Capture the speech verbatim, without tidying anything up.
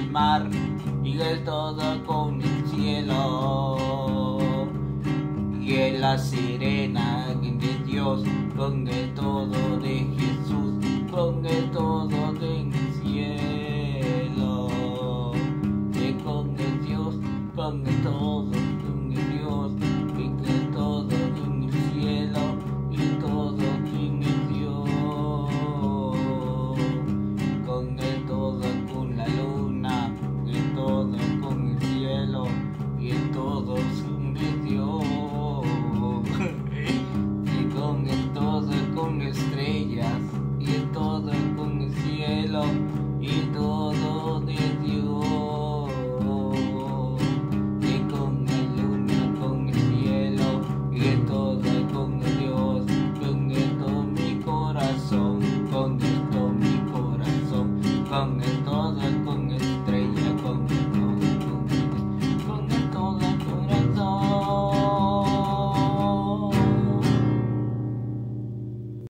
el mar y el todo con el cielo. Y en la sirena de Dios, con el todo de Jesús, con el todo del cielo. Y con el Dios, con el todo, con el Dios, y el todo en el cielo, y todo en el Dios. Con el todo, con la luna, y todo con el cielo, y el todo en el Dios. Y con el todo, con estrellas, y el todo con el cielo, y todo de Dios. Y con el luna, con el cielo, y el todo con el Dios. Con esto mi corazón, con esto mi corazón, con el